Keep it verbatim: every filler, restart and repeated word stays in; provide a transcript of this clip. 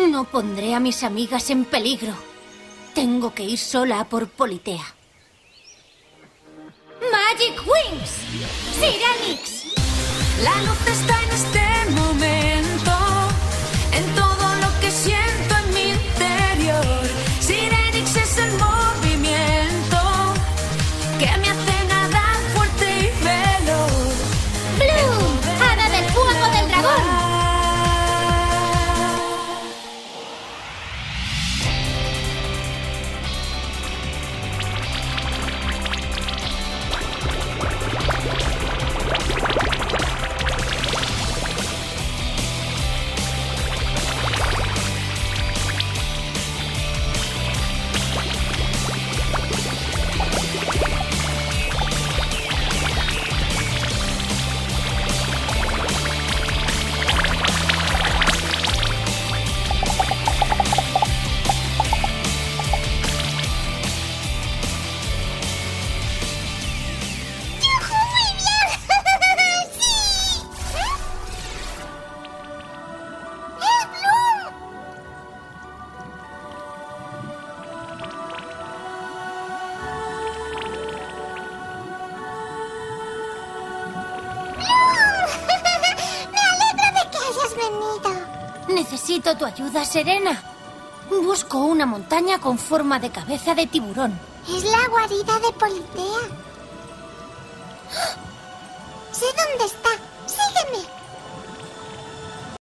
No pondré a mis amigas en peligro. Tengo que ir sola a por Politea. ¡Magic Wings! ¡Sirenix! La luz está en este momento, en todo lo que siento en mi interior. Sirenix es el movimiento que me hace nadar fuerte y veloz. ¡Bloom! ¡Hada del fuego del dragón! Necesito tu ayuda, Serena. Busco una montaña con forma de cabeza de tiburón. Es la guarida de Politea. Sé dónde está.